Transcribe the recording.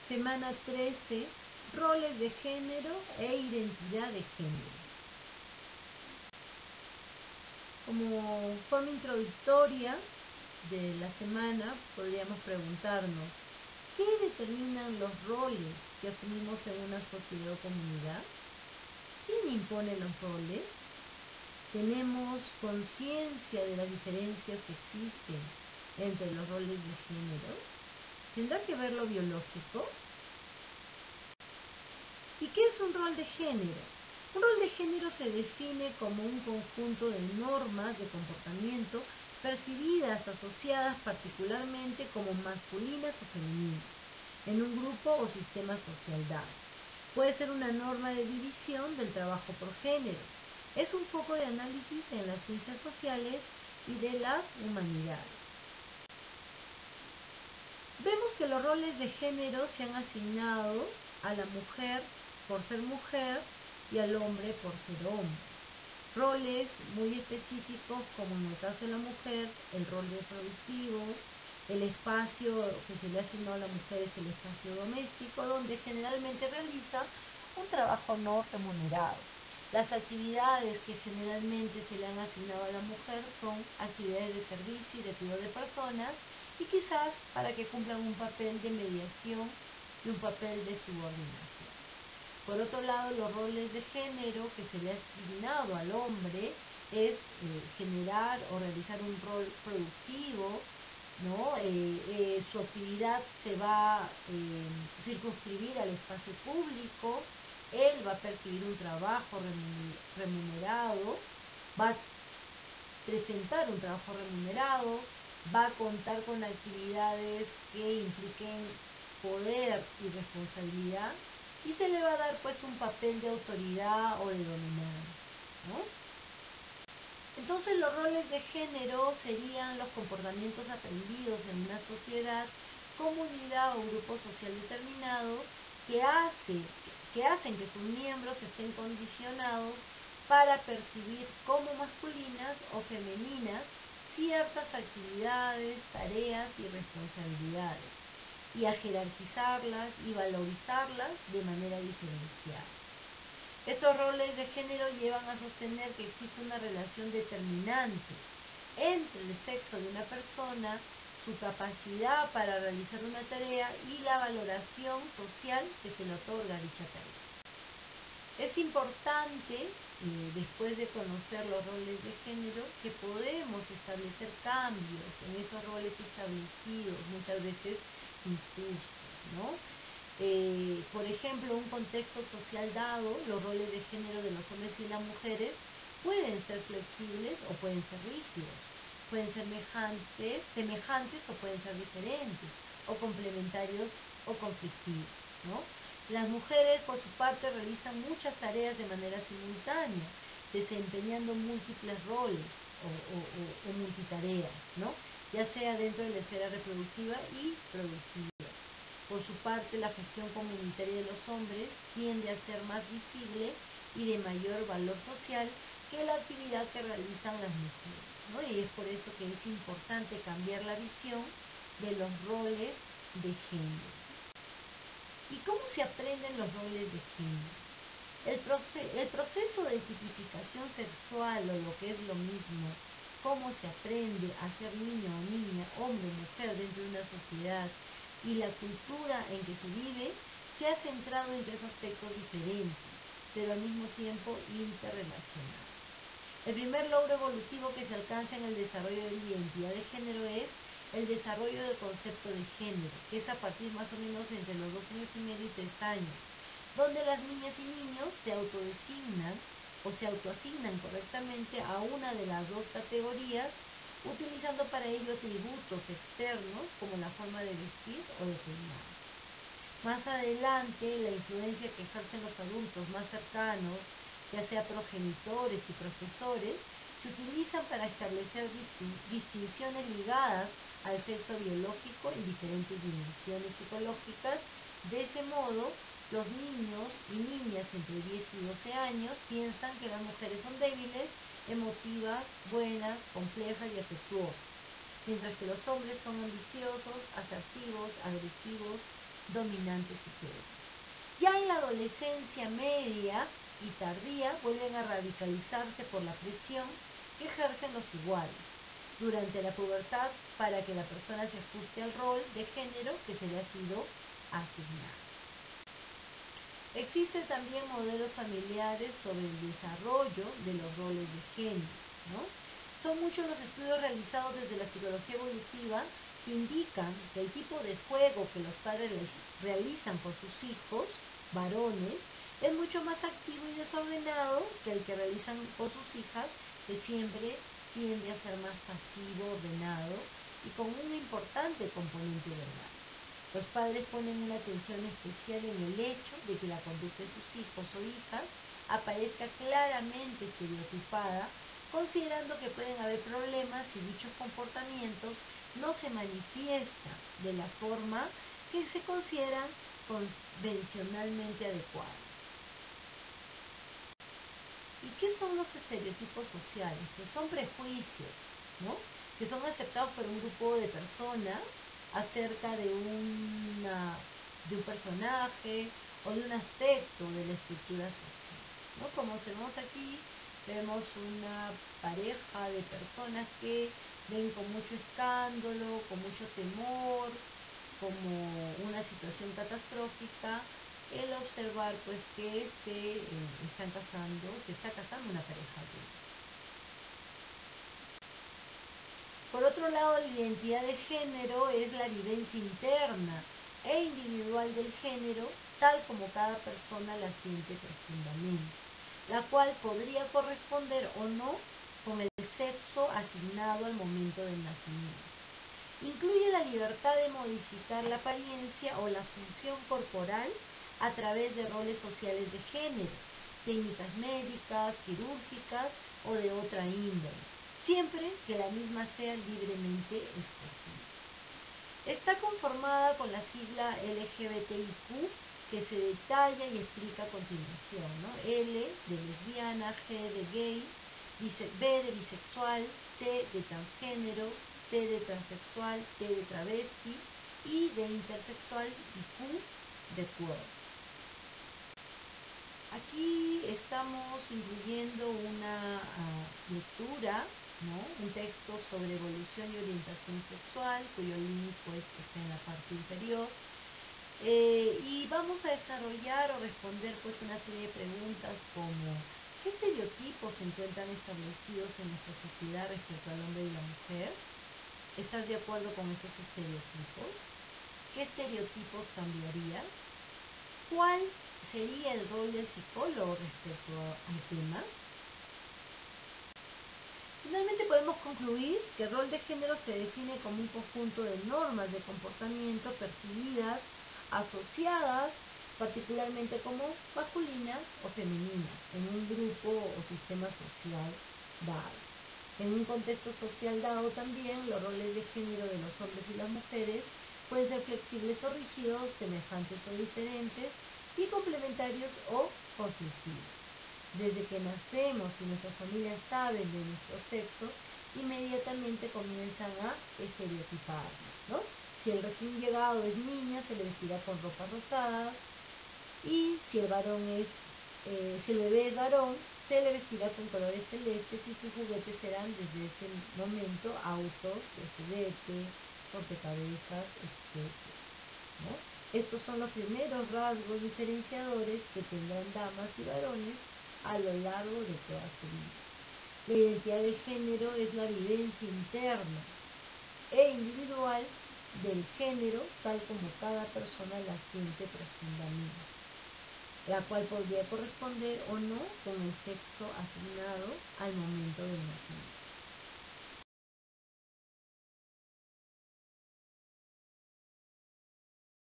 Semana 13, roles de género e identidad de género. Como forma introductoria de la semana, podríamos preguntarnos, ¿qué determinan los roles que asumimos en una sociedad o comunidad? ¿Quién impone los roles? ¿Tenemos conciencia de las diferencias que existen entre los roles de género? ¿Tendrá que ver lo biológico? ¿Y qué es un rol de género? Un rol de género se define como un conjunto de normas de comportamiento percibidas, asociadas particularmente como masculinas o femeninas, en un grupo o sistema social dado. Puede ser una norma de división del trabajo por género. Es un foco de análisis en las ciencias sociales y de las humanidades. Vemos que los roles de género se han asignado a la mujer por ser mujer y al hombre por ser hombre. Roles muy específicos como en el caso de la mujer, el rol reproductivo, el espacio que se le ha asignado a la mujer es el espacio doméstico, donde generalmente realiza un trabajo no remunerado. Las actividades que generalmente se le han asignado a la mujer son actividades de servicio y de cuidado de personas, y quizás para que cumplan un papel de mediación y un papel de subordinación. Por otro lado, los roles de género que se le ha asignado al hombre es generar o realizar un rol productivo, ¿no? Su actividad se va a circunscribir al espacio público, él va a percibir un trabajo remunerado, va a presentar un trabajo remunerado, va a contar con actividades que impliquen poder y responsabilidad, y se le va a dar pues un papel de autoridad o de dominancia, ¿no? Entonces los roles de género serían los comportamientos aprendidos en una sociedad, comunidad o grupo social determinado que hacen que sus miembros estén condicionados para percibir como masculinas o femeninas ciertas actividades, tareas y responsabilidades, y a jerarquizarlas y valorizarlas de manera diferenciada. Estos roles de género llevan a sostener que existe una relación determinante entre el sexo de una persona, su capacidad para realizar una tarea y la valoración social que se le otorga a dicha tarea. Es importante, después de conocer los roles de género, que podemos establecer cambios en esos roles establecidos, muchas veces injustos, ¿no? Por ejemplo, un contexto social dado, los roles de género de los hombres y las mujeres pueden ser flexibles o pueden ser rígidos, pueden ser semejantes o pueden ser diferentes, o complementarios o conflictivos, ¿no? Las mujeres, por su parte, realizan muchas tareas de manera simultánea, desempeñando múltiples roles o multitareas, ¿no? Ya sea dentro de la esfera reproductiva y productiva. Por su parte, la gestión comunitaria de los hombres tiende a ser más visible y de mayor valor social que la actividad que realizan las mujeres, ¿no? Y es por eso que es importante cambiar la visión de los roles de género. ¿Y cómo se aprenden los roles de género? El proceso de tipificación sexual, o lo que es lo mismo, cómo se aprende a ser niño o niña, hombre o mujer dentro de una sociedad, y la cultura en que se vive, se ha centrado en tres aspectos diferentes, pero al mismo tiempo interrelacionados. El primer logro evolutivo que se alcanza en el desarrollo de la identidad de género es el desarrollo del concepto de género, que es a partir más o menos entre los 2 años y medio y 3 años, donde las niñas y niños se autodesignan o se autoasignan correctamente a una de las dos categorías, utilizando para ello atributos externos como la forma de vestir o de peinar. Más adelante, la influencia que ejercen los adultos más cercanos, ya sea progenitores y profesores, se utilizan para establecer distinciones ligadas al sexo biológico en diferentes dimensiones psicológicas. De ese modo, los niños y niñas entre 10 y 12 años piensan que las mujeres son débiles, emotivas, buenas, complejas y afectuosas, mientras que los hombres son ambiciosos, asertivos, agresivos, dominantes y crueles. Ya en la adolescencia media y tardía vuelven a radicalizarse por la presión que ejercen los iguales durante la pubertad para que la persona se ajuste al rol de género que se le ha sido asignado. Existen también modelos familiares sobre el desarrollo de los roles de género, ¿no? Son muchos los estudios realizados desde la psicología evolutiva que indican que el tipo de juego que los padres realizan con sus hijos, varones, es mucho más activo y desordenado que el que realizan con sus hijas, que siempre tiende a ser más pasivo, ordenado y con un importante componente verbal. Los padres ponen una atención especial en el hecho de que la conducta de sus hijos o hijas aparezca claramente estereotipada, considerando que pueden haber problemas si dichos comportamientos no se manifiestan de la forma que se consideran convencionalmente adecuadas. ¿Y qué son los estereotipos sociales? Pues son prejuicios, ¿no?, que son aceptados por un grupo de personas acerca de un personaje o de un aspecto de la estructura social, ¿no? Como vemos aquí, vemos una pareja de personas que ven con mucho escándalo, con mucho temor, como una situación catastrófica, el observar pues que se está casando una pareja gay. Por otro lado, la identidad de género es la vivencia interna e individual del género, tal como cada persona la siente profundamente, la cual podría corresponder o no con el sexo asignado al momento del nacimiento. Incluye la libertad de modificar la apariencia o la función corporal a través de roles sociales de género, técnicas médicas, quirúrgicas o de otra índole, siempre que la misma sea libremente escogida. Está conformada con la sigla LGBTIQ, que se detalla y explica a continuación, ¿no? L de lesbiana, G de gay, B de bisexual, T de transgénero, T de transexual, T de travesti, I de intersexual y Q de queer. Aquí estamos incluyendo una lectura, ¿no?, un texto sobre evolución y orientación sexual, cuyo link pues está en la parte inferior. Y vamos a desarrollar o responder pues una serie de preguntas como: ¿qué estereotipos se encuentran establecidos en nuestra sociedad respecto al hombre y la mujer? ¿Estás de acuerdo con esos estereotipos? ¿Qué estereotipos cambiarías? ¿Cuál sería el rol del psicólogo respecto al tema? Finalmente podemos concluir que el rol de género se define como un conjunto de normas de comportamiento percibidas, asociadas particularmente como masculinas o femeninas en un grupo o sistema social dado. En un contexto social dado también, los roles de género de los hombres y las mujeres pueden ser flexibles o rígidos, semejantes o diferentes, y complementarios o conflictivos. Desde que nacemos y nuestras familias saben de nuestro sexo, inmediatamente comienzan a estereotiparnos, ¿no? Si el recién llegado es niña, se le vestirá con ropas rosadas, y si el bebé es varón, se le vestirá con colores celestes y sus juguetes serán desde ese momento autos de juguete, rompecabezas, etc., ¿no? Estos son los primeros rasgos diferenciadores que tendrán damas y varones a lo largo de toda su vida. La identidad de género es la vivencia interna e individual del género tal como cada persona la siente profundamente, la cual podría corresponder o no con el sexo asignado al momento